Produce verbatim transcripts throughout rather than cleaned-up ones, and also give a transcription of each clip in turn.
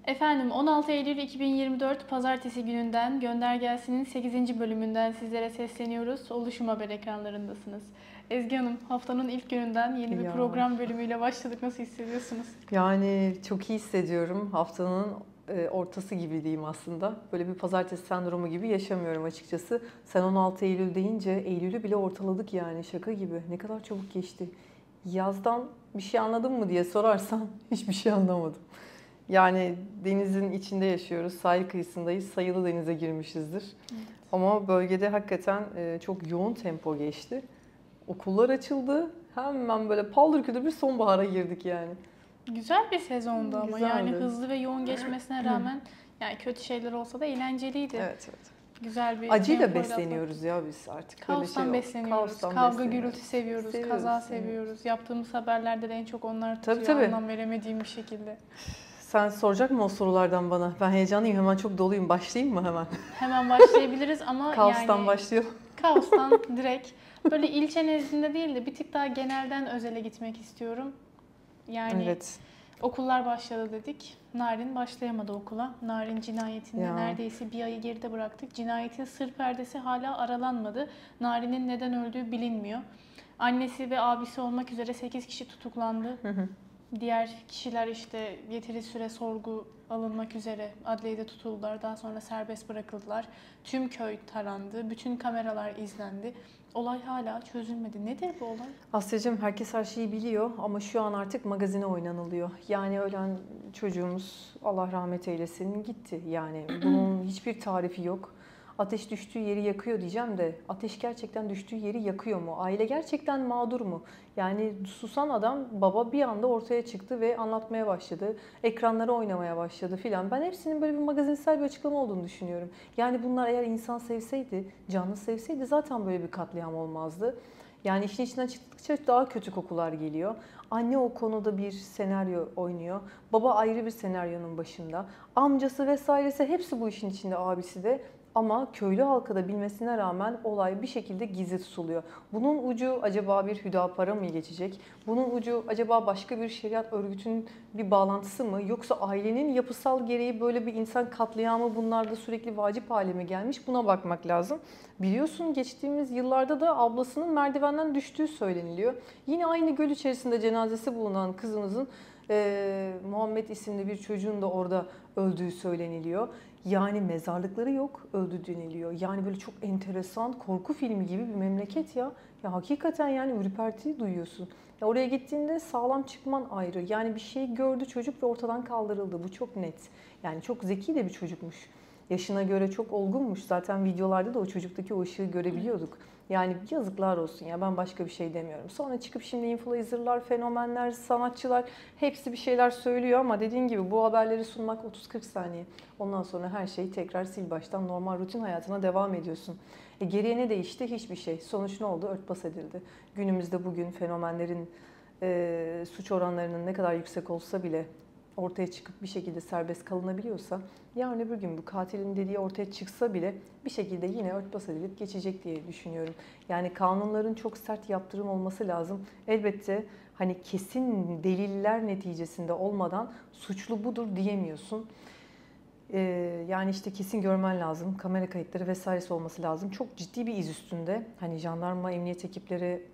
Efendim on altı Eylül iki bin yirmi dört Pazartesi gününden Gönder Gelsin'in sekizinci bölümünden sizlere sesleniyoruz. Oluşum Haber ekranlarındasınız. Ezgi Hanım, haftanın ilk gününden yeni bir Ya program bölümüyle başladık. Nasıl hissediyorsunuz? yani çok iyi hissediyorum. Haftanın e, ortası gibi diyeyim aslında. Böyle bir pazartesi sendromu gibi yaşamıyorum açıkçası. Sen on altı Eylül deyince Eylül'ü bile ortaladık yani şaka gibi. Ne kadar çabuk geçti. Yazdan bir şey anladın mı diye sorarsan hiçbir şey anlamadım. Yani denizin içinde yaşıyoruz, sahil kıyısındayız. Sayılı denize girmişizdir. Evet. Ama bölgede hakikaten e, çok yoğun tempo geçti. Okullar açıldı. Hemen böyle paldır küldür bir sonbahara girdik yani. Güzel bir sezondu ama yani Güzeldi. hızlı ve yoğun geçmesine rağmen yani kötü şeyler olsa da eğlenceliydi. Evet, evet. Güzel bir Acıyla tempoyla atlattık. besleniyoruz ya biz artık. Böyle Kaostan şey oldu. besleniyoruz. Kaostan Kavga besleniyoruz. gürültü seviyoruz, Seviyoruz. kaza Evet. seviyoruz. Yaptığımız haberlerde de en çok onlar Tabii tutuyor, tabii. anlam veremediğim bir şekilde. Sen soracak mı o sorulardan bana? Ben heyecanlıyım. Hemen çok doluyum. Başlayayım mı hemen? Hemen başlayabiliriz ama Kaostan yani başlayalım. kaostan direkt böyle ilçe nezdinde değil de bir tık daha genelden özele gitmek istiyorum. Yani Evet. okullar başladı dedik. Narin başlayamadı okula. Narin cinayetinde Ya. neredeyse bir ayı geride bıraktık. Cinayetin sır perdesi hala aralanmadı. Narin'in neden öldüğü bilinmiyor. Annesi ve abisi olmak üzere sekiz kişi tutuklandı. Hı hı. Diğer kişiler işte yeteri süre sorgu alınmak üzere adliyede tutuldular. Daha sonra serbest bırakıldılar. Tüm köy tarandı. Bütün kameralar izlendi. Olay hala çözülmedi. Nedir bu olay? Asya'cığım herkes her şeyi biliyor ama şu an artık magazine oynanılıyor. Yani ölen çocuğumuz Allah rahmet eylesin gitti. Yani bunun hiçbir tarifi yok. Ateş düştüğü yeri yakıyor diyeceğim de ateş gerçekten düştüğü yeri yakıyor mu? Aile gerçekten mağdur mu? Yani susan adam baba bir anda ortaya çıktı ve anlatmaya başladı. Ekranlara oynamaya başladı filan. Ben hepsinin böyle bir magazinsel bir açıklama olduğunu düşünüyorum. Yani bunlar eğer insan sevseydi, canlı sevseydi zaten böyle bir katliam olmazdı. Yani işin içinden çıktıkça daha kötü kokular geliyor. Anne o konuda bir senaryo oynuyor. Baba ayrı bir senaryonun başında. Amcası vesairesi hepsi bu işin içinde, abisi de. Ama köylü halka da bilmesine rağmen olay bir şekilde gizli tutuluyor. Bunun ucu acaba bir Hüdapar'a mı geçecek? Bunun ucu acaba başka bir şeriat örgütünün bir bağlantısı mı? Yoksa ailenin yapısal gereği böyle bir insan katliamı bunlarda sürekli vacip hale mi gelmiş? Buna bakmak lazım. Biliyorsun geçtiğimiz yıllarda da ablasının merdivenden düştüğü söyleniliyor. Yine aynı göl içerisinde cenazesi bulunan kızımızın e, Muhammed isimli bir çocuğun da orada öldüğü söyleniliyor. Yani mezarlıkları yok, öldü deniliyor. Yani böyle çok enteresan, korku filmi gibi bir memleket ya. Ya hakikaten yani ürperti duyuyorsun. Ya oraya gittiğinde sağlam çıkman ayrı. Yani bir şey gördü çocuk ve ortadan kaldırıldı. Bu çok net. Yani çok zeki de bir çocukmuş. Yaşına göre çok olgunmuş. Zaten videolarda da o çocuktaki o ışığı görebiliyorduk. Yani yazıklar olsun ya, ben başka bir şey demiyorum. Sonra çıkıp şimdi influencerlar, fenomenler, sanatçılar hepsi bir şeyler söylüyor ama dediğin gibi bu haberleri sunmak otuz kırk saniye. Ondan sonra her şeyi tekrar sil baştan normal rutin hayatına devam ediyorsun. E geriye ne değişti? Hiçbir şey. Sonuç ne oldu? Örtbas edildi. Günümüzde bugün fenomenlerin e, suç oranlarının ne kadar yüksek olsa bile ortaya çıkıp bir şekilde serbest kalınabiliyorsa, yarın öbür gün bu katilin dediği ortaya çıksa bile bir şekilde yine örtbas edilip geçecek diye düşünüyorum. Yani kanunların çok sert yaptırım olması lazım. Elbette hani kesin deliller neticesinde olmadan suçlu budur diyemiyorsun. Ee, yani işte kesin görmen lazım. Kamera kayıtları vesairesi olması lazım. Çok ciddi bir iz üstünde. Hani jandarma, emniyet ekipleri,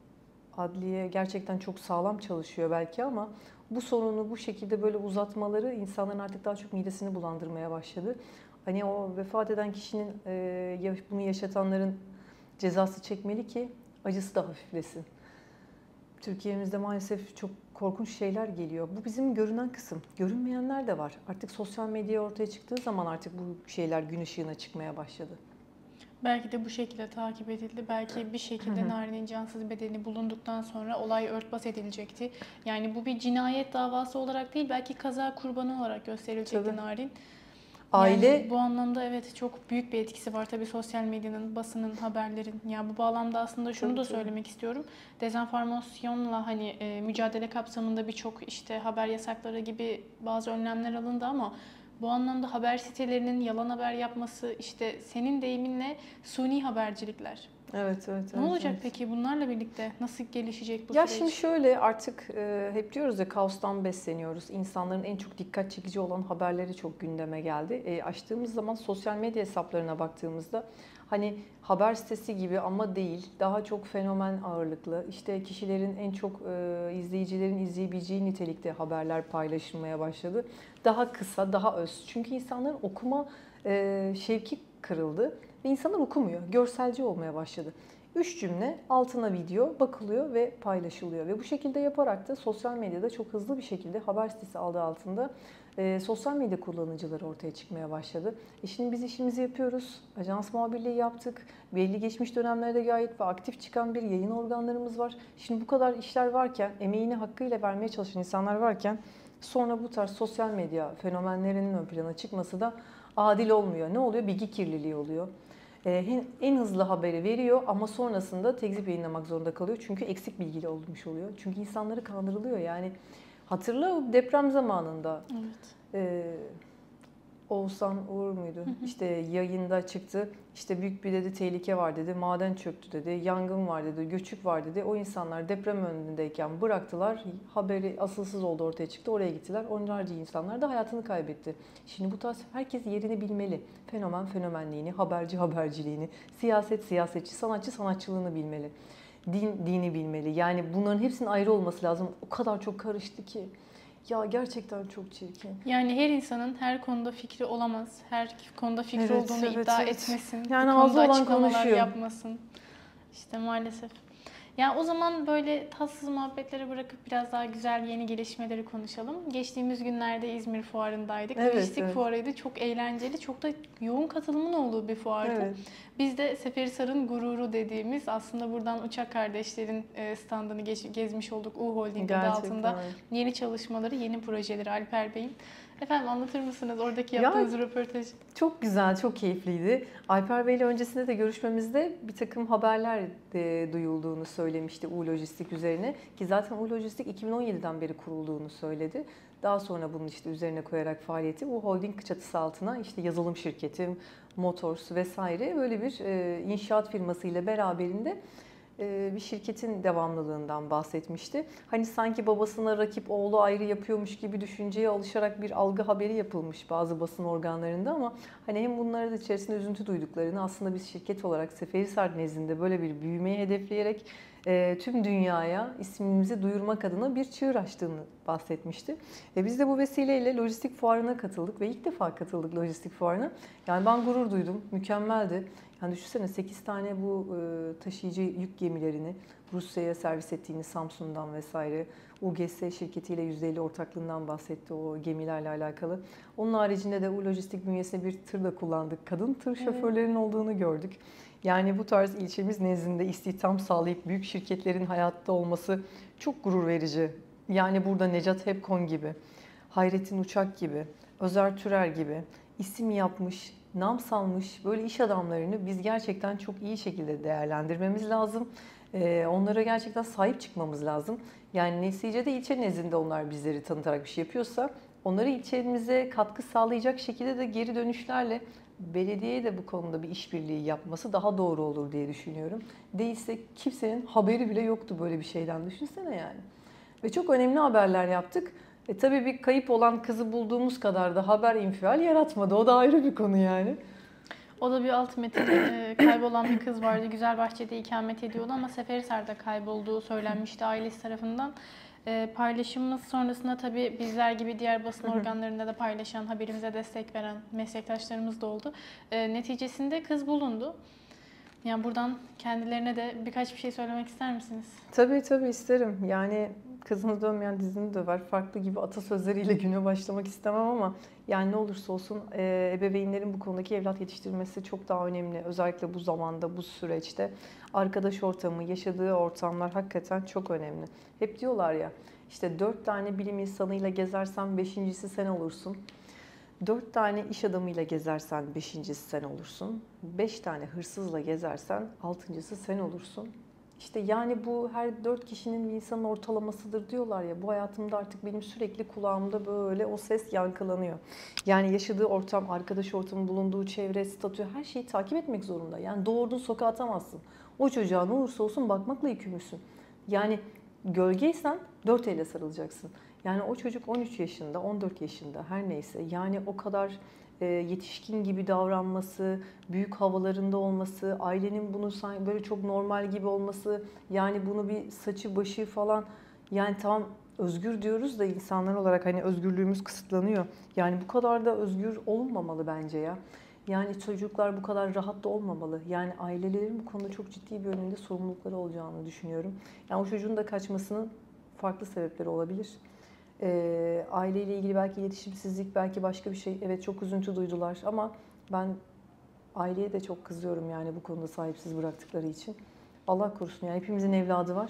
adliye gerçekten çok sağlam çalışıyor belki ama bu sorunu bu şekilde böyle uzatmaları insanların artık daha çok midesini bulandırmaya başladı. Hani o vefat eden kişinin, e, bunu yaşatanların cezası çekmeli ki acısı da hafiflesin. Türkiye'mizde maalesef çok korkunç şeyler geliyor. Bu bizim görünen kısım. Görünmeyenler de var. Artık sosyal medya ortaya çıktığı zaman artık bu şeyler gün ışığına çıkmaya başladı. Belki de bu şekilde takip edildi. Belki bir şekilde Narin'in cansız bedeni bulunduktan sonra olay örtbas edilecekti. Yani bu bir cinayet davası olarak değil, belki kaza kurbanı olarak gösterilecekti Tabii. Narin. Aile Yani bu anlamda evet çok büyük bir etkisi var tabii sosyal medyanın, basının, haberlerin. Yani bu bağlamda aslında şunu tabii, da tabii. söylemek istiyorum. Dezenformasyonla hani e, mücadele kapsamında birçok işte haber yasakları gibi bazı önlemler alındı ama bu anlamda haber sitelerinin yalan haber yapması, işte senin deyiminle suni habercilikler. Evet, evet. Ne evet, olacak evet. peki bunlarla birlikte? Nasıl gelişecek bu Ya süreç? şimdi şöyle artık e, hep diyoruz ya kaostan besleniyoruz. İnsanların en çok dikkat çekici olan haberleri çok gündeme geldi. E, açtığımız zaman sosyal medya hesaplarına baktığımızda hani haber sitesi gibi ama değil. Daha çok fenomen ağırlıklı. İşte kişilerin en çok e, izleyicilerin izleyebileceği nitelikte haberler paylaşılmaya başladı. Daha kısa, daha öz. Çünkü insanların okuma e, şevki kırıldı ve insanlar okumuyor. Görselci olmaya başladı. Üç cümle altına video bakılıyor ve paylaşılıyor. Ve bu şekilde yaparak da sosyal medyada çok hızlı bir şekilde haber sitesi adı altında e, sosyal medya kullanıcıları ortaya çıkmaya başladı. E şimdi biz işimizi yapıyoruz. Ajans muhabirliği yaptık. Belli geçmiş dönemlerde gayet ve aktif çıkan bir yayın organlarımız var. Şimdi bu kadar işler varken, emeğini hakkıyla vermeye çalışan insanlar varken sonra bu tarz sosyal medya fenomenlerinin ön plana çıkması da adil olmuyor. Ne oluyor? Bilgi kirliliği oluyor. En hızlı haberi veriyor ama sonrasında tekzip yayınlamak zorunda kalıyor. Çünkü eksik bilgili olmuş oluyor. Çünkü insanları kandırılıyor. Yani hatırla deprem zamanında Evet. e, Oğuzhan Uğur muydu? Hı hı. İşte yayında çıktı. İşte büyük bir dedi tehlike var dedi. Maden çöktü dedi. Yangın var dedi. Göçük var dedi. O insanlar deprem önündeyken bıraktılar. Haberi asılsız oldu ortaya çıktı. Oraya gittiler. Onlarca insanlar da hayatını kaybetti. Şimdi bu tarz herkes yerini bilmeli. Fenomen fenomenliğini, haberci haberciliğini, siyaset siyasetçi, sanatçı sanatçılığını bilmeli. Din dini bilmeli. Yani bunların hepsinin ayrı olması lazım. O kadar çok karıştı ki. Ya gerçekten çok çirkin. Yani her insanın her konuda fikri olamaz. Her konuda fikri Evet, olduğunu evet, iddia evet. etmesin. Yani bu ağzı konuda olan açıklamalar konuşuyor. yapmasın. İşte maalesef. Ya o zaman böyle tatsız muhabbetleri bırakıp biraz daha güzel yeni gelişmeleri konuşalım. Geçtiğimiz günlerde İzmir Fuarı'ndaydık. Evet, Lojistik evet. fuarıydı. Çok eğlenceli, çok da yoğun katılımın olduğu bir fuardı. Evet. Biz de Seferihisar'ın gururu dediğimiz aslında buradan Uçak Kardeşler'in standını gezmiş olduk. U Holding adı altında yeni çalışmaları, yeni projeleri Alper Bey'in. Efendim anlatır mısınız oradaki yaptığınız ya, röportajı? Çok güzel, çok keyifliydi. Alper Bey'le öncesinde de görüşmemizde bir takım haberler de duyulduğunu söylemişti U Lojistik üzerine. Ki zaten U Lojistik iki bin on yediden beri kurulduğunu söyledi. Daha sonra bunun işte üzerine koyarak faaliyeti U Holding çatısı altına işte yazılım şirketi, Motors vesaire böyle bir inşaat firmasıyla beraberinde bir şirketin devamlılığından bahsetmişti. Hani sanki babasına rakip oğlu ayrı yapıyormuş gibi düşünceye alışarak bir algı haberi yapılmış bazı basın organlarında ama hani hem bunları da içerisinde üzüntü duyduklarını aslında biz şirket olarak Seferihisar nezdinde böyle bir büyümeyi hedefleyerek tüm dünyaya ismimizi duyurmak adına bir çığır açtığını bahsetmişti. E biz de bu vesileyle lojistik fuarına katıldık ve ilk defa katıldık lojistik fuarına. Yani ben gurur duydum, mükemmeldi. Yani düşünsene sekiz tane bu taşıyıcı yük gemilerini Rusya'ya servis ettiğini Samsun'dan vesaire. U G S şirketiyle yüzde elli ortaklığından bahsetti o gemilerle alakalı. Onun haricinde de U Lojistik bünyesinde bir tır da kullandık. Kadın tır şoförlerinin olduğunu gördük. Yani bu tarz ilçemiz nezdinde istihdam sağlayıp büyük şirketlerin hayatta olması çok gurur verici. Yani burada Necat Hepkon gibi, Hayrettin Uçak gibi, Özer Türer gibi isim yapmış, nam salmış böyle iş adamlarını biz gerçekten çok iyi şekilde değerlendirmemiz lazım. Onlara gerçekten sahip çıkmamız lazım. Yani neticede ilçe nezdinde onlar bizleri tanıtarak bir şey yapıyorsa onları ilçemize katkı sağlayacak şekilde de geri dönüşlerle belediyeye de bu konuda bir işbirliği yapması daha doğru olur diye düşünüyorum. Değilse kimsenin haberi bile yoktu böyle bir şeyden, düşünsene yani. Ve çok önemli haberler yaptık. E tabii bir kayıp olan kızı bulduğumuz kadar da haber infial yaratmadı. O da ayrı bir konu yani. O da bir alt metin. E, kaybolan bir kız vardı. Güzelbahçe'de ikamet ediyordu ama Seferihisar'da kaybolduğu söylenmişti ailesi tarafından. E, paylaşımımız sonrasında tabii bizler gibi diğer basın organlarında da paylaşan, haberimize destek veren meslektaşlarımız da oldu. E, neticesinde kız bulundu. Yani buradan kendilerine de birkaç bir şey söylemek ister misiniz? Tabii tabii isterim. Yani kızını dövmeyen dizini döver. Farklı gibi atasözleriyle güne başlamak istemem ama yani ne olursa olsun ebeveynlerin bu konudaki evlat yetiştirmesi çok daha önemli. Özellikle bu zamanda, bu süreçte arkadaş ortamı, yaşadığı ortamlar hakikaten çok önemli. Hep diyorlar ya işte dört tane bilim insanıyla gezersen beşincisi sen olursun. Dört tane iş adamıyla gezersen beşincisi sen olursun. Beş tane hırsızla gezersen altıncısı sen olursun. İşte yani bu her dört kişinin bir insanın ortalamasıdır diyorlar ya. Bu hayatımda artık benim sürekli kulağımda böyle o ses yankılanıyor. Yani yaşadığı ortam, arkadaş ortamı, bulunduğu çevre, statü her şeyi takip etmek zorunda. Yani doğurduğun sokağa atamazsın. O çocuğa ne olursa olsun bakmakla yükümlüsün. Yani gölgeysen dört elle sarılacaksın. Yani o çocuk on üç yaşında, on dört yaşında her neyse. Yani o kadar e, yetişkin gibi davranması, büyük havalarında olması, ailenin bunu sanki böyle çok normal gibi olması, yani bunu bir saçı başı falan, yani tam özgür diyoruz da insanlar olarak hani özgürlüğümüz kısıtlanıyor. Yani bu kadar da özgür olunmamalı bence ya. Yani çocuklar bu kadar rahat da olmamalı. Yani ailelerin bu konuda çok ciddi bir önünde sorumlulukları olacağını düşünüyorum. Yani o çocuğun da kaçmasının farklı sebepleri olabilir. Ee, aileyle ilgili belki iletişimsizlik, belki başka bir şey. Evet, çok üzüntü duydular ama ben aileye de çok kızıyorum yani bu konuda sahipsiz bıraktıkları için. Allah korusun, yani hepimizin evladı var.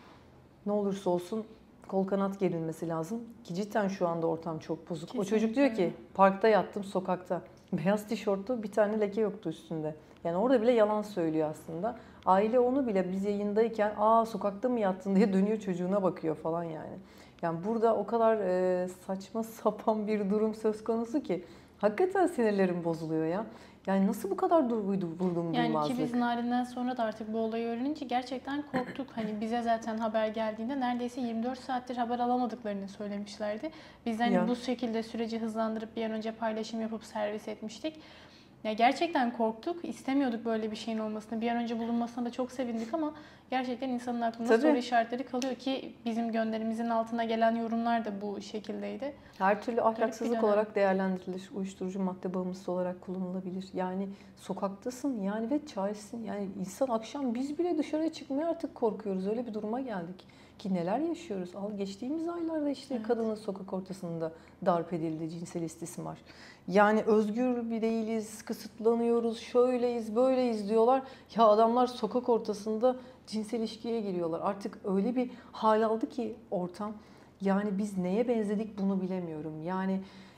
Ne olursa olsun kol kanat gerilmesi lazım. Ki cidden şu anda ortam çok bozuk. Kesinlikle. O çocuk diyor ki parkta yattım sokakta. Beyaz tişörtlü, bir tane leke yoktu üstünde. Yani orada bile yalan söylüyor aslında. Aile onu bile biz yayındayken aa sokakta mı yattın diye dönüyor çocuğuna bakıyor falan yani. Yani burada o kadar e, saçma sapan bir durum söz konusu ki hakikaten sinirlerim bozuluyor ya. Yani nasıl bu kadar durguydu vurdum Yani duymazlık? ki biz Narin'den sonra da artık bu olayı öğrenince gerçekten korktuk. Hani bize zaten haber geldiğinde neredeyse yirmi dört saattir haber alamadıklarını söylemişlerdi. Biz hani Ya. bu şekilde süreci hızlandırıp bir an önce paylaşım yapıp servis etmiştik. Ya gerçekten korktuk. İstemiyorduk böyle bir şeyin olmasını. Bir an önce bulunmasına da çok sevindik ama gerçekten insanın aklında Tabii. soru işaretleri kalıyor ki bizim gönderimizin altına gelen yorumlar da bu şekildeydi. Her türlü ahlaksızlık dönem. olarak değerlendirilir. Uyuşturucu madde bağımlısı olarak kullanılabilir. Yani sokaktasın yani ve çaresizsin. Yani insan akşam biz bile dışarıya çıkmaya artık korkuyoruz. Öyle bir duruma geldik. Ki neler yaşıyoruz? Al geçtiğimiz aylarda işte Evet. kadının sokak ortasında darp edildi, cinsel istismar. Yani özgür bir değiliz, kısıtlanıyoruz, şöyleyiz, böyleyiz diyorlar. Ya adamlar sokak ortasında cinsel ilişkiye giriyorlar. Artık öyle bir hal aldı ki ortam. Yani biz neye benzedik bunu bilemiyorum. Yani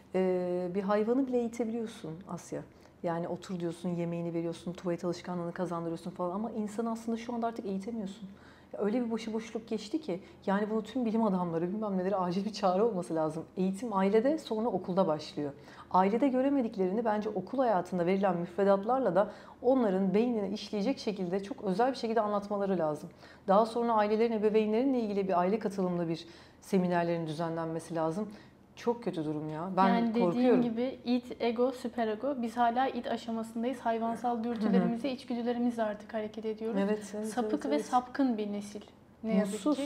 e, bir hayvanı bile eğitebiliyorsun Asya. Yani otur diyorsun, yemeğini veriyorsun, tuvalet alışkanlığını kazandırıyorsun falan ama insan aslında şu anda artık eğitemiyorsun. Ya öyle bir başıboşluk geçti ki yani bunu tüm bilim adamları bilmem neleri acil bir çare olması lazım. Eğitim ailede, sonra okulda başlıyor. Ailede göremediklerini bence okul hayatında verilen müfredatlarla da onların beynine işleyecek şekilde çok özel bir şekilde anlatmaları lazım. Daha sonra ailelerin, ebeveynlerinle ilgili bir aile katılımlı bir seminerlerin düzenlenmesi lazım. Çok kötü durum ya. Ben yani dediğin korkuyorum. gibi id, ego, süperego. Biz hala id aşamasındayız. Hayvansal dürtülerimizle, içgüdülerimizle artık hareket ediyoruz. Evet, evet, Sapık evet, ve evet. sapkın bir nesil. Ne yazık Mutsuz, ki.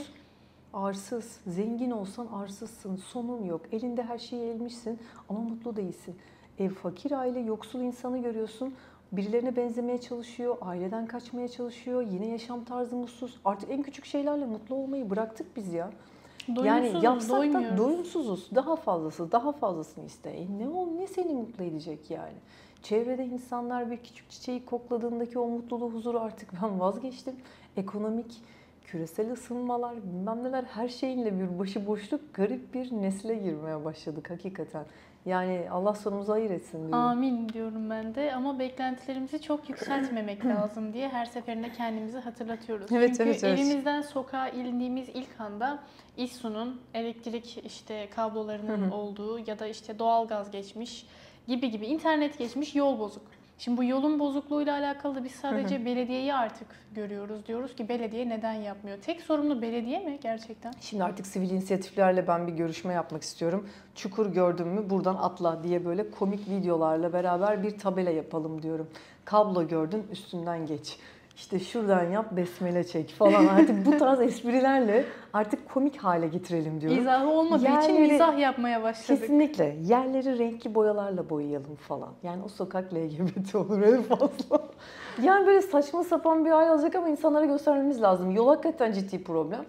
arsız, zengin olsan arsızsın, sonun yok. Elinde her şeyi elmişsin ama mutlu değilsin. Ev fakir aile, yoksul insanı görüyorsun. Birilerine benzemeye çalışıyor, aileden kaçmaya çalışıyor. Yine yaşam tarzı mutsuz. Artık en küçük şeylerle mutlu olmayı bıraktık biz ya. Yani Doyumsuzuz, yapsak da doymuyoruz. doyumsuzuz. Daha fazlası, daha fazlasını iste. E ne o, ne seni mutlu edecek yani? Çevrede insanlar bir küçük çiçeği kokladığındaki o mutluluğu, huzuru artık ben vazgeçtim. Ekonomik, küresel ısınmalar, bilmem neler, her şeyinle bir başıboşluk, garip bir nesle girmeye başladık hakikaten. Yani Allah sonumuzu hayır etsin diyorum. Amin diyorum ben de ama beklentilerimizi çok yükseltmemek lazım diye her seferinde kendimizi hatırlatıyoruz. Evet, Çünkü evet, evet. evimizden sokağa indiğimiz ilk anda İSSU'nun elektrik işte kablolarının olduğu ya da işte doğalgaz geçmiş gibi gibi internet geçmiş, yol bozuk. Şimdi bu yolun bozukluğuyla alakalı da biz sadece belediyeyi artık görüyoruz. Diyoruz ki belediye neden yapmıyor? Tek sorumlu belediye mi gerçekten? Şimdi artık sivil inisiyatiflerle ben bir görüşme yapmak istiyorum. Çukur gördün mü buradan atla diye böyle komik videolarla beraber bir tabela yapalım diyorum. Kablo gördün üstünden geç. İşte şuradan yap besmele çek falan. Artık bu tarz esprilerle artık komik hale getirelim diyorum. İzahı olmadığı için Yerleri- mizah yapmaya başladık. Kesinlikle. Yerleri renkli boyalarla boyayalım falan. Yani o sokak L G B T olur en fazla. Yani böyle saçma sapan bir hal alacak ama insanlara göstermemiz lazım. Yol hakikaten ciddi problem.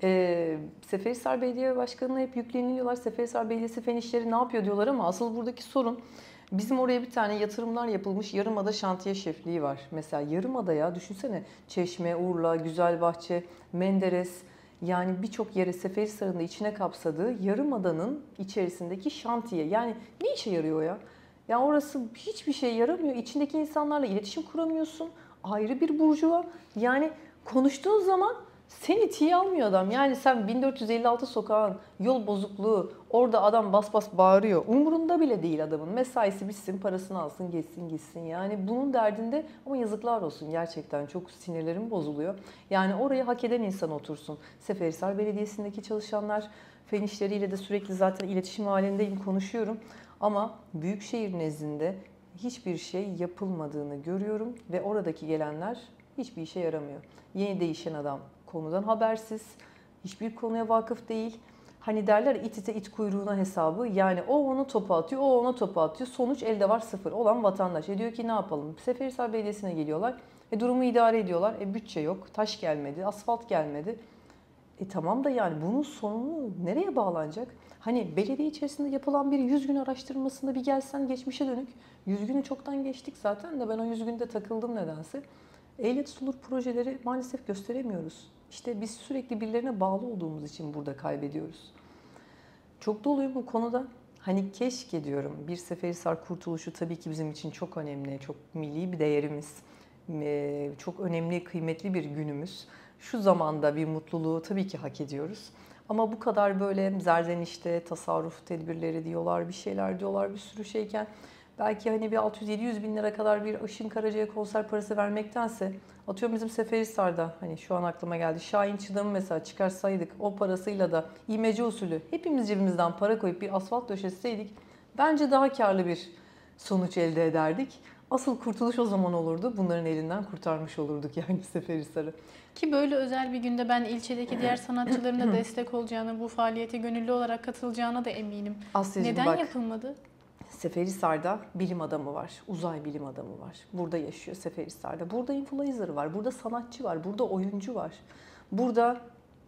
Ee, Seferihisar Belediye Başkanı'na hep yükleniliyorlar. Seferihisar Belediyesi fen işleri ne yapıyor diyorlar ama asıl buradaki sorun bizim oraya bir tane yatırımlar yapılmış Yarımada şantiye şefliği var. Mesela Yarımada'ya düşünsene Çeşme, Urla, Güzelbahçe, Menderes, yani birçok yere Seferihisar'ın da içine kapsadığı Yarımada'nın içerisindeki şantiye. Yani ne işe yarıyor ya? Ya orası hiçbir şey yaramıyor. İçindeki insanlarla iletişim kuramıyorsun. Ayrı bir burjuva. Yani konuştuğun zaman Seni tiye almıyor adam. Yani sen bin dört yüz elli altı sokağın yol bozukluğu, orada adam bas bas bağırıyor. Umurunda bile değil adamın. Mesaisi bitsin, parasını alsın, geçsin gitsin. Yani bunun derdinde, ama yazıklar olsun gerçekten, çok sinirlerim bozuluyor. Yani oraya hak eden insan otursun. Seferihisar Belediyesi'ndeki çalışanlar, fen işleriyle de sürekli zaten iletişim halindeyim, konuşuyorum. Ama büyükşehir nezdinde hiçbir şey yapılmadığını görüyorum ve oradaki gelenler hiçbir işe yaramıyor. Yeni değişen adam konudan habersiz, hiçbir konuya vakıf değil. Hani derler it ite it kuyruğuna hesabı. Yani o onu topu atıyor, o ona topu atıyor. Sonuç elde var sıfır olan vatandaş. E diyor ki ne yapalım? Seferihisar Belediyesi'ne geliyorlar. E durumu idare ediyorlar. E bütçe yok, taş gelmedi, asfalt gelmedi. E tamam da yani bunun sonunu nereye bağlanacak? Hani belediye içerisinde yapılan bir yüz gün araştırmasında bir gelsen geçmişe dönük. yüz günü çoktan geçtik zaten de ben o yüz günde takıldım nedense. Elle tutulur projeleri maalesef gösteremiyoruz. İşte biz sürekli birilerine bağlı olduğumuz için burada kaybediyoruz. Çok doluyum bu konuda. Hani keşke diyorum, bir Seferihisar kurtuluşu tabii ki bizim için çok önemli, çok milli bir değerimiz, çok önemli, kıymetli bir günümüz. Şu zamanda bir mutluluğu tabii ki hak ediyoruz. Ama bu kadar böyle zerzenişte, tasarruf tedbirleri diyorlar, bir şeyler diyorlar, bir sürü şeyken belki hani bir altı yüz yedi yüz bin lira kadar bir Işın Karaca'ya konser parası vermektense, atıyorum bizim Seferihisar'da, hani şu an aklıma geldi, Şahin Çıdam'ı mesela çıkarsaydık, o parasıyla da imece usulü hepimiz cebimizden para koyup bir asfalt döşetseydik bence daha karlı bir sonuç elde ederdik. Asıl kurtuluş o zaman olurdu. Bunların elinden kurtarmış olurduk yani Seferihisar'ı. Ki böyle özel bir günde ben ilçedeki diğer sanatçıların da destek olacağını, bu faaliyete gönüllü olarak katılacağına da eminim. Asya'cığım Neden bak, yapılmadı? Seferihisar'da bilim adamı var, uzay bilim adamı var. Burada yaşıyor Seferihisar'da. Burada influencer var, burada sanatçı var, burada oyuncu var. Burada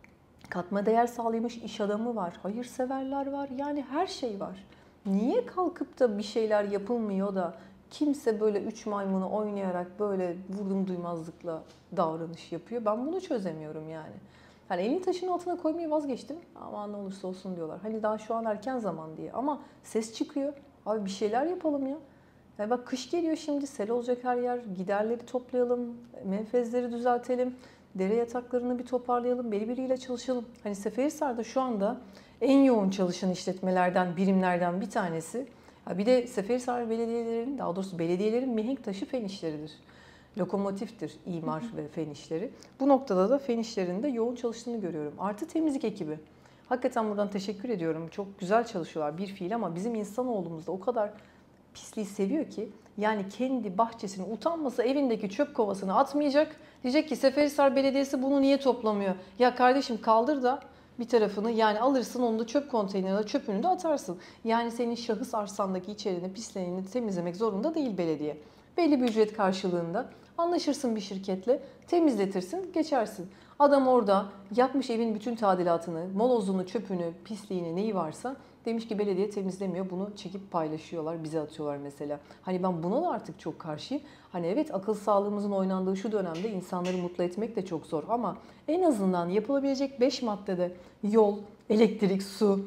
katma değer sağlamış iş adamı var, hayırseverler var. Yani her şey var. Niye kalkıp da bir şeyler yapılmıyor da kimse böyle üç maymunu oynayarak böyle vurdum duymazlıkla davranış yapıyor? Ben bunu çözemiyorum yani. Hani elini taşın altına koymayı vazgeçtim. Ama ne olursa olsun diyorlar. Hani daha şu an erken zaman diye. Ama ses çıkıyor. Abi bir şeyler yapalım ya. Yani bak kış geliyor şimdi, sel olacak her yer. Giderleri toplayalım, menfezleri düzeltelim. Dere yataklarını bir toparlayalım, birbiriyle çalışalım. Hani Seferihisar'da şu anda en yoğun çalışan işletmelerden, birimlerden bir tanesi. Bir de Seferihisar belediyelerinin, daha doğrusu belediyelerin mihenk taşı fen işleridir. Lokomotiftir imar ve fen işleri. Bu noktada da fen işlerinde yoğun çalıştığını görüyorum. Artı temizlik ekibi. Hakikaten buradan teşekkür ediyorum. Çok güzel çalışıyorlar bir fiil, ama bizim insanoğlumuz da o kadar pisliği seviyor ki, yani kendi bahçesini utanmasa evindeki çöp kovasını atmayacak. Diyecek ki Seferihisar Belediyesi bunu niye toplamıyor? Ya kardeşim kaldır da bir tarafını, yani alırsın onu da çöp konteynerine, çöpünü de atarsın. Yani senin şahıs arsandaki içerini, pisliğini temizlemek zorunda değil belediye. Belli bir ücret karşılığında anlaşırsın bir şirketle, temizletirsin, geçersin. Adam orada yapmış evin bütün tadilatını, molozunu, çöpünü, pisliğini, neyi varsa, demiş ki belediye temizlemiyor. Bunu çekip paylaşıyorlar, bize atıyorlar mesela. Hani ben buna da artık çok karşıyım. Hani evet, akıl sağlığımızın oynandığı şu dönemde insanları mutlu etmek de çok zor. Ama en azından yapılabilecek beş maddede yol, elektrik, su,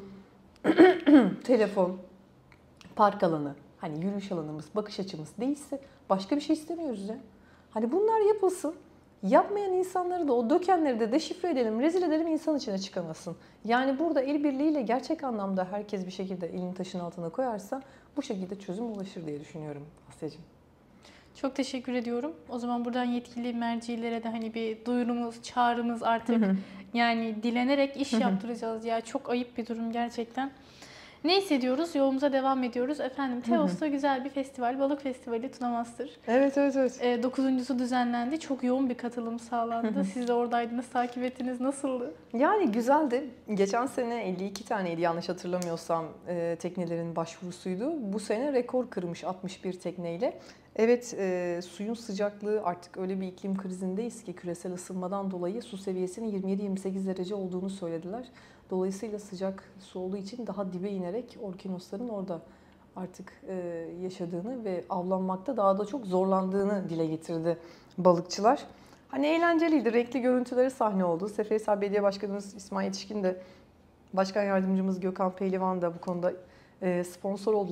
telefon, park alanı, hani yürüyüş alanımız, bakış açımız değilse başka bir şey istemiyoruz ya. Hani bunlar yapılsın. Yapmayan insanları da, o dökenleri de deşifre edelim, rezil edelim, insan içine çıkamasın. Yani burada el birliğiyle gerçek anlamda herkes bir şekilde elini taşın altına koyarsa bu şekilde çözüm ulaşır diye düşünüyorum Asya'cığım. Çok teşekkür ediyorum. O zaman buradan yetkili mercilere de hani bir duyurumuz, çağrımız artık, hı hı, yani dilenerek iş yaptıracağız. Ya çok ayıp bir durum gerçekten. Ne hissediyoruz? Yolumuza devam ediyoruz. Efendim Teos'ta güzel bir festival, balık festivali, Tuna Master. Evet, evet, evet. E, dokuzuncusu düzenlendi. Çok yoğun bir katılım sağlandı. Siz de oradaydınız, takip ettiniz. Nasıldı? Yani güzeldi. Geçen sene elli iki taneydi yanlış hatırlamıyorsam e, teknelerin başvurusuydu. Bu sene rekor kırmış altmış bir tekneyle. Evet, e, suyun sıcaklığı, artık öyle bir iklim krizindeyiz ki küresel ısınmadan dolayı su seviyesinin yirmi yedi yirmi sekiz derece olduğunu söylediler. Dolayısıyla sıcak su olduğu için daha dibe inerek orkinosların orada artık e, yaşadığını ve avlanmakta daha da çok zorlandığını dile getirdi balıkçılar. Hani eğlenceliydi, renkli görüntüleri sahne oldu. Seferihisar Belediye Başkanımız İsmail Yetişkin de, Başkan Yardımcımız Gökhan Pehlivan da bu konuda e, sponsor oldular.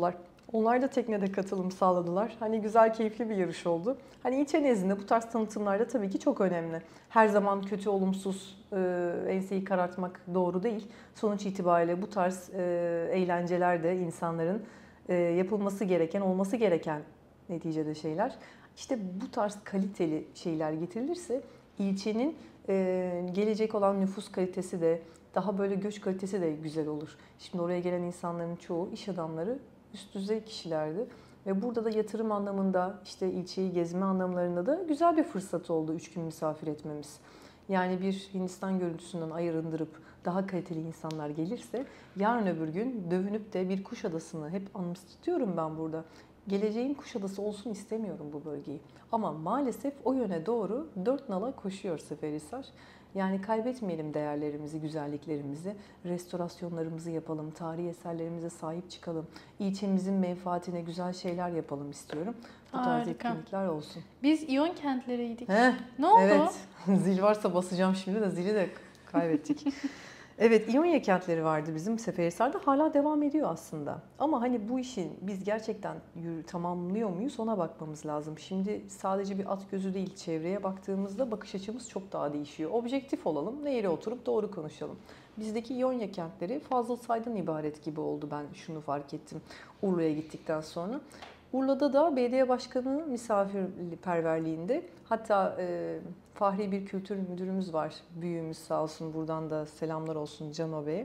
Onlar da teknede katılım sağladılar. Hani güzel, keyifli bir yarış oldu. Hani ilçe nezdinde bu tarz tanıtımlar da tabii ki çok önemli. Her zaman kötü, olumsuz, e, enseyi karartmak doğru değil. Sonuç itibariyle bu tarz e, eğlenceler de insanların e, yapılması gereken, olması gereken neticede şeyler. İşte bu tarz kaliteli şeyler getirilirse ilçenin e, gelecek olan nüfus kalitesi de, daha böyle göç kalitesi de güzel olur. Şimdi oraya gelen insanların çoğu iş adamları, üst düzey kişilerdi. Ve burada da yatırım anlamında, işte ilçeyi gezme anlamlarında da güzel bir fırsat oldu üç gün misafir etmemiz. Yani bir Hindistan görüntüsünden ayırındırıp daha kaliteli insanlar gelirse yarın öbür gün dövünüp de bir Kuşadası'nı hep anımsatıyorum ben burada. Geleceğin Kuşadası olsun istemiyorum bu bölgeyi. Ama maalesef o yöne doğru dört nala koşuyor Seferihisar. Yani kaybetmeyelim değerlerimizi, güzelliklerimizi, restorasyonlarımızı yapalım, tarihi eserlerimize sahip çıkalım, ilçemizin menfaatine güzel şeyler yapalım istiyorum. Bu tarz Harika. etkinlikler olsun. Biz İyon kentleriydik. Heh, Ne oldu? evet, zil varsa basacağım şimdi de zili de kaybettik. Evet, İonya kentleri vardı bizim Seferihisar'da. Hala devam ediyor aslında. Ama hani bu işin biz gerçekten yürü, tamamlıyor muyuz ona bakmamız lazım. Şimdi sadece bir at gözü değil, çevreye baktığımızda bakış açımız çok daha değişiyor. Objektif olalım, eğri oturup doğru konuşalım. Bizdeki İonya kentleri Fazıl Say'dan ibaret gibi oldu, ben şunu fark ettim Urla'ya gittikten sonra. Urla'da da belediye başkanı misafirperverliğinde, hatta e, Fahri bir kültür müdürümüz var. Büyüğümüz sağ olsun, buradan da selamlar olsun Cano Bey'e.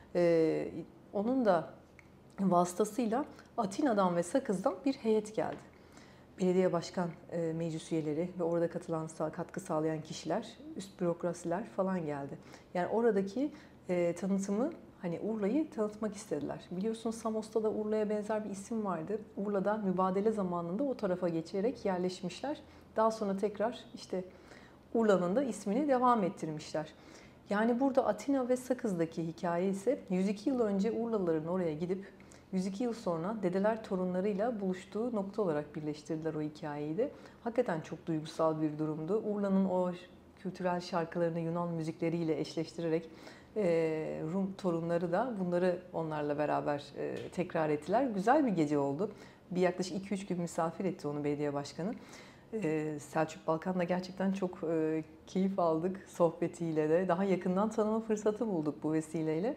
E, onun da vasıtasıyla Atina'dan ve Sakız'dan bir heyet geldi. Belediye başkan e, meclis üyeleri ve orada katılan, katkı sağlayan kişiler, üst bürokrasiler falan geldi. Yani oradaki e, tanıtımı, hani Urla'yı tanıtmak istediler. Biliyorsunuz Samos'ta da Urla'ya benzer bir isim vardı. Urla'da mübadele zamanında o tarafa geçerek yerleşmişler. Daha sonra tekrar işte Urla'nın da ismini devam ettirmişler. Yani burada Atina ve Sakız'daki hikaye ise yüz iki yıl önce Urlalıların oraya gidip yüz iki yıl sonra dedeler torunlarıyla buluştuğu nokta olarak birleştirdiler o hikayeyi de. Hakikaten çok duygusal bir durumdu. Urla'nın o kültürel şarkılarını Yunan müzikleriyle eşleştirerek Rum torunları da bunları onlarla beraber tekrar ettiler. Güzel bir gece oldu. Bir yaklaşık iki üç gün misafir etti onu belediye başkanı. Selçuk Balkan'la gerçekten çok keyif aldık sohbetiyle de. Daha yakından tanıma fırsatı bulduk bu vesileyle.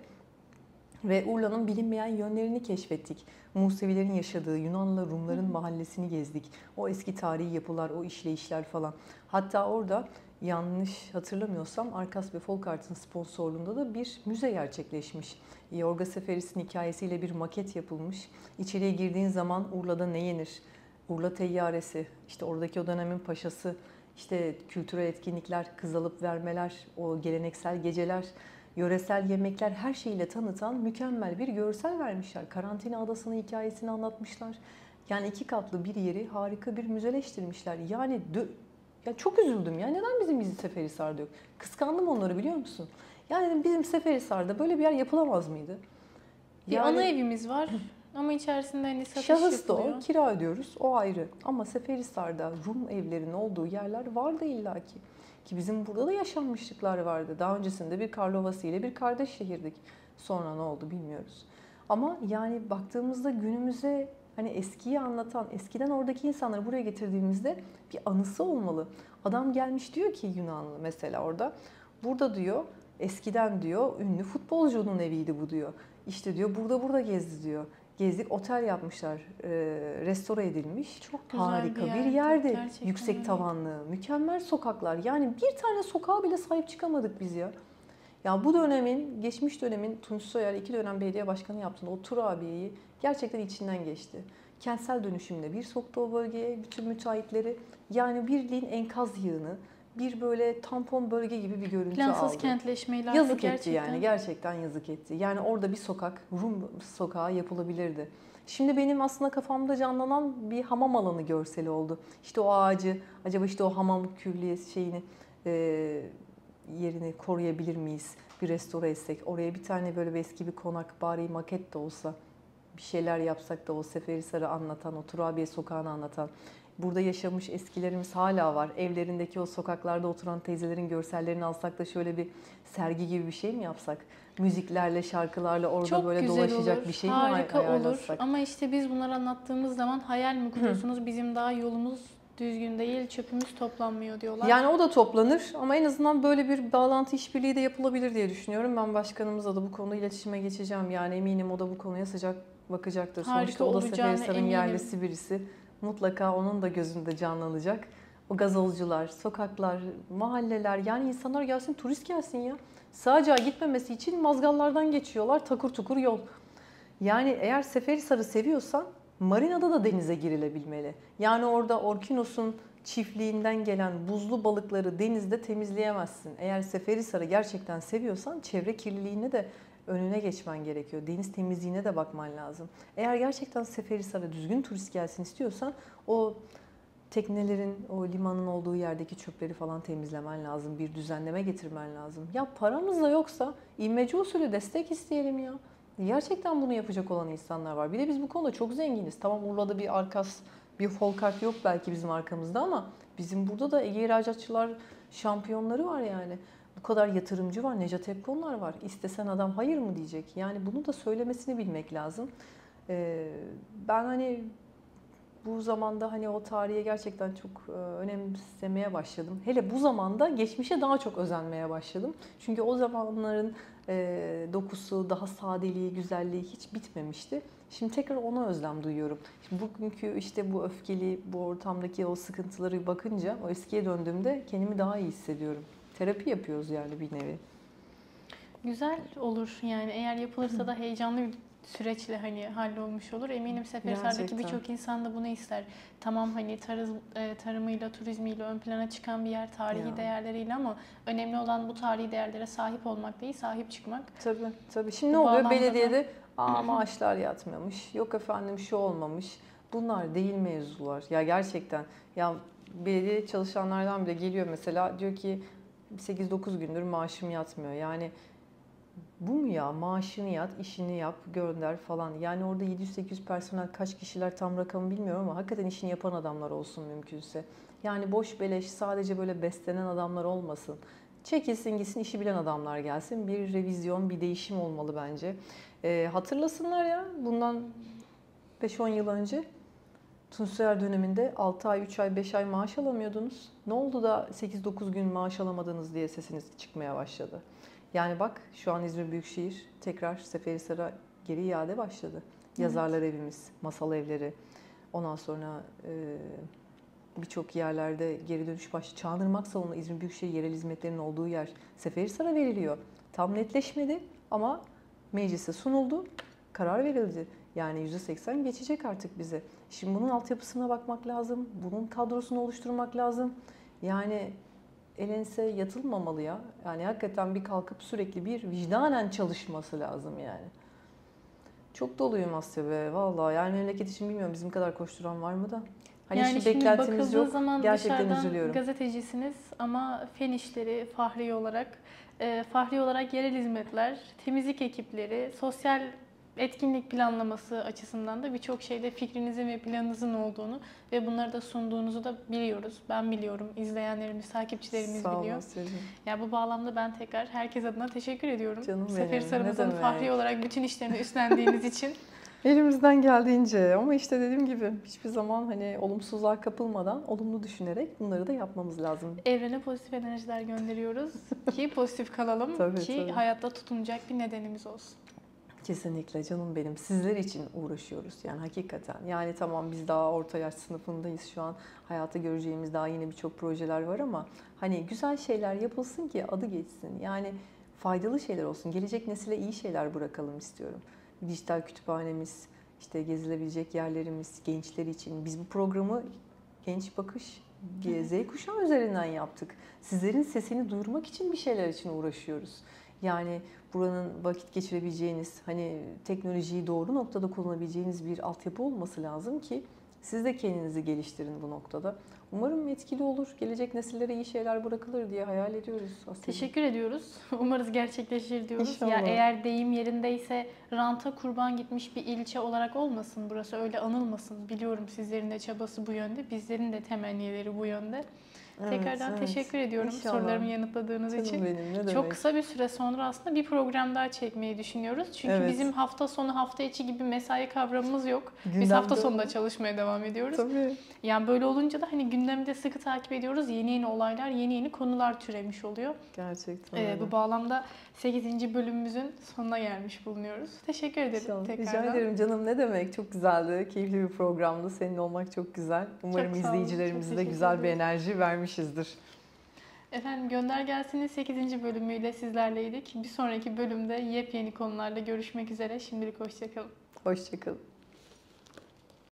Ve Urla'nın bilinmeyen yönlerini keşfettik. Musevilerin yaşadığı, Yunanlı Rumların mahallesini gezdik. O eski tarihi yapılar, o işleyişler falan. Hatta orada yanlış hatırlamıyorsam Arkas ve Folkart'ın sponsorluğunda da bir müze gerçekleşmiş. Yorga Seferis'in hikayesiyle bir maket yapılmış. İçeriye girdiğin zaman Urla'da ne yenir? Urla teyyaresi, işte oradaki o dönemin paşası, işte kültürel etkinlikler, kız alıp vermeler, o geleneksel geceler, yöresel yemekler, her şeyiyle tanıtan mükemmel bir görsel vermişler. Karantina Adası'nın hikayesini anlatmışlar. Yani iki katlı bir yeri harika bir müzeleştirmişler. Yani dö- ya çok üzüldüm ya. Neden bizim bizi Seferihisar'da yok? Kıskandım onları, biliyor musun? Yani dedim, bizim Seferihisar'da böyle bir yer yapılamaz mıydı? Bir Yani, ana evimiz var ama içerisinde hani satış şahıs da yapılıyor. o, kira ödüyoruz, o ayrı. Ama Seferihisar'da Rum evlerinin olduğu yerler vardı illaki. Ki bizim burada da yaşanmışlıklar vardı. Daha öncesinde bir Karlovası ile bir kardeş şehirdik. Sonra ne oldu bilmiyoruz. Ama yani baktığımızda günümüze hani eskiyi anlatan, eskiden oradaki insanları buraya getirdiğimizde bir anısı olmalı. Adam gelmiş diyor ki, Yunanlı mesela orada, burada diyor eskiden diyor ünlü futbolcunun eviydi bu diyor. İşte diyor burada burada gezdi diyor. Gezdik, otel yapmışlar, e, restore edilmiş. Çok güzel Harika bir bir yerdi. yerdi. Gerçekten Yüksek öyle. tavanlı, mükemmel sokaklar. Yani bir tane sokağa bile sahip çıkamadık biz ya. Ya bu dönemin, geçmiş dönemin Tunç Soyer iki dönem belediye başkanı yaptığında o Tur abiyeyi gerçekten içinden geçti. Kentsel dönüşümle bir soktu o bölgeye bütün müteahhitleri. Yani birliğin enkaz yığını, bir böyle tampon bölge gibi bir görüntü Plansız aldı. kentleşmeyle artık Yazık etti gerçekten. yani, gerçekten yazık etti. Yani orada bir sokak, Rum sokağı yapılabilirdi. Şimdi benim aslında kafamda canlanan bir hamam alanı görseli oldu. İşte o ağacı, acaba işte o hamam külliyesi şeyini, e, yerini koruyabilir miyiz? Bir restore etsek, oraya bir tane böyle bir eski bir konak, bari maket de olsa bir şeyler yapsak da o Seferihisar'ı anlatan, o Turabiye Sokağı'nı anlatan, burada yaşamış eskilerimiz hala var. Evlerindeki o sokaklarda oturan teyzelerin görsellerini alsak da şöyle bir sergi gibi bir şey mi yapsak? Müziklerle, şarkılarla orada Çok böyle güzel dolaşacak olur, bir şey mi harika olur. ayarlasak? Ama işte biz bunları anlattığımız zaman hayal mi kuruyorsunuz? Bizim daha yolumuz düzgün değil, çöpümüz toplanmıyor diyorlar. Yani o da toplanır ama en azından böyle bir bağlantı işbirliği de yapılabilir diye düşünüyorum. Ben başkanımızla da bu konuda iletişime geçeceğim. Yani eminim o da bu konuya sıcak bakacaktır. Harika Sonuçta o da olacağına Seferihisar'ın eminim. yerlisi birisi. Mutlaka onun da gözünde canlanacak. O gazozcular, sokaklar, mahalleler, yani insanlar gelsin, turist gelsin ya. Sağcığa gitmemesi için mazgallardan geçiyorlar, takur tukur yol. Yani eğer Seferihisar'ı seviyorsan marinada da denize girilebilmeli. Yani orada Orkinos'un çiftliğinden gelen buzlu balıkları denizde temizleyemezsin. Eğer Seferihisar'ı gerçekten seviyorsan çevre kirliliğine de önüne geçmen gerekiyor. Deniz temizliğine de bakman lazım. Eğer gerçekten Seferihisar'a düzgün turist gelsin istiyorsan o teknelerin, o limanın olduğu yerdeki çöpleri falan temizlemen lazım. Bir düzenleme getirmen lazım. Ya paramız da yoksa imece usulü destek isteyelim ya. Gerçekten bunu yapacak olan insanlar var. Bir de biz bu konuda çok zenginiz. Tamam, Urla'da bir Arkas, bir Folkart yok belki bizim arkamızda ama bizim burada da Ege İhracatçılar şampiyonları var yani. Bu kadar yatırımcı var, Necat Epkonlar var. İstesen adam hayır mı diyecek. Yani bunu da söylemesini bilmek lazım. Ee, ben hani bu zamanda hani o tarihe gerçekten çok e, önemsemeye başladım. Hele bu zamanda geçmişe daha çok özenmeye başladım. Çünkü o zamanların e, dokusu, daha sadeliği, güzelliği hiç bitmemişti. Şimdi tekrar ona özlem duyuyorum. Şimdi bugünkü işte bu öfkeli, bu ortamdaki o sıkıntıları bakınca o eskiye döndüğümde kendimi daha iyi hissediyorum. Terapi yapıyoruz yani bir nevi. Güzel olur yani, eğer yapılırsa da heyecanlı bir süreçle hani hallolmuş olur. Eminim Seferihisar'daki Gerçekten. birçok insan da bunu ister. Tamam, hani tarız, e, tarımıyla, turizmiyle ön plana çıkan bir yer, tarihi Ya. değerleriyle, ama önemli olan bu tarihi değerlere sahip olmak değil, sahip çıkmak. Tabii tabii. Şimdi Bu ne oluyor? bağlamda da- Belediyede aa maaşlar yatmamış, yok efendim şu olmamış. Bunlar değil mevzular. Ya gerçekten, ya belediye çalışanlardan bile geliyor mesela, diyor ki sekiz dokuz gündür maaşım yatmıyor. Yani bu mu ya? Maaşını yat, işini yap, gönder falan. Yani orada yedi yüz sekiz yüz personel, kaç kişiler tam rakamı bilmiyorum ama hakikaten işini yapan adamlar olsun mümkünse. Yani boş beleş sadece böyle beslenen adamlar olmasın. Çekilsin gitsin, işi bilen adamlar gelsin. Bir revizyon, bir değişim olmalı bence. Ee, hatırlasınlar ya, bundan beş on yıl önce Tunçer döneminde altı ay, üç ay, beş ay maaş alamıyordunuz. Ne oldu da sekiz dokuz gün maaş alamadınız diye sesiniz çıkmaya başladı. Yani bak, şu an İzmir Büyükşehir tekrar Seferihisar'a geri iade başladı. Evet. Yazarlar evimiz, masal evleri, ondan sonra e, birçok yerlerde geri dönüş başladı. Çağınırmak Salonu, İzmir Büyükşehir yerel hizmetlerinin olduğu yer Seferihisar'a veriliyor. Tam netleşmedi ama meclise sunuldu, karar verildi. Yani yüzde seksen geçecek artık bize. Şimdi bunun altyapısına bakmak lazım, bunun kadrosunu oluşturmak lazım. Yani el ense yatılmamalı ya. Yani hakikaten bir kalkıp sürekli bir vicdanen çalışması lazım yani. Çok doluyum Asya be vallahi. Yani memleket için bilmiyorum bizim kadar koşturan var mı da. Hani Yani hiçbir şimdi beklentimiz bakıldığı yok. zaman Gerçekten dışarıdan üzülüyorum. gazetecisiniz ama fen işleri fahri olarak, e, fahri olarak yerel hizmetler, temizlik ekipleri, sosyal etkinlik planlaması açısından da birçok şeyde fikrinizin ve planınızın olduğunu ve bunları da sunduğunuzu da biliyoruz. Ben biliyorum, izleyenlerimiz, takipçilerimiz Sağ ol biliyor. Asya'cığım. Ya bu bağlamda ben tekrar herkes adına teşekkür ediyorum. Canım benim, Seferihisar'ımızın ne demek. fahri olarak bütün işlerini üstlendiğiniz için. Elimizden geldiğince, ama işte dediğim gibi hiçbir zaman hani olumsuzluğa kapılmadan olumlu düşünerek bunları da yapmamız lazım. Evrene pozitif enerjiler gönderiyoruz ki pozitif kalalım, Tabii, ki tabii. hayatta tutunacak bir nedenimiz olsun. Kesinlikle canım benim. Sizler için uğraşıyoruz yani hakikaten. Yani tamam, biz daha orta yaş sınıfındayız şu an. Hayata göreceğimiz daha yine birçok projeler var ama hani güzel şeyler yapılsın ki adı geçsin. Yani faydalı şeyler olsun. Gelecek nesile iyi şeyler bırakalım istiyorum. Dijital kütüphanemiz, işte gezilebilecek yerlerimiz, gençler için. Biz bu programı Genç Bakış Z kuşağı üzerinden yaptık. Sizlerin sesini duyurmak için bir şeyler için uğraşıyoruz. Yani buranın vakit geçirebileceğiniz, hani teknolojiyi doğru noktada kullanabileceğiniz bir altyapı olması lazım ki Siz de kendinizi geliştirin bu noktada. Umarım etkili olur. Gelecek nesillere iyi şeyler bırakılır diye hayal ediyoruz aslında. Teşekkür ediyoruz. Umarız gerçekleşir diyoruz. İnşallah. Ya eğer deyim yerindeyse ranta kurban gitmiş bir ilçe olarak olmasın. Burası öyle anılmasın. Biliyorum sizlerin de çabası bu yönde. Bizlerin de temennileri bu yönde. Evet, Tekrardan evet. teşekkür ediyorum İnşallah. sorularımı yanıtladığınız Canım için. benim, ne demek. Çok kısa bir süre sonra aslında bir program daha çekmeyi düşünüyoruz. Çünkü Evet. bizim hafta sonu hafta içi gibi mesai kavramımız yok. Biz Gündemde hafta sonunda olan- çalışmaya devam ediyoruz. Tabii. Yani böyle olunca da hani gündemde sıkı takip ediyoruz. Yeni yeni olaylar, yeni yeni konular türemiş oluyor. Gerçekten Ee, öyle. bu bağlamda sekizinci bölümümüzün sonuna gelmiş bulunuyoruz. Teşekkür ederim İnşallah. tekrardan. Rica ederim canım, ne demek, çok güzeldi. Keyifli bir programdı. Senin olmak çok güzel. Umarım Çok sağ olun, izleyicilerimize çok de teşekkür güzel bir ederim. enerji vermişizdir. Efendim Gönder Gelsin'in sekizinci bölümüyle sizlerleydik. Bir sonraki bölümde yepyeni konularla görüşmek üzere. Şimdilik hoşçakalın. Hoşçakalın.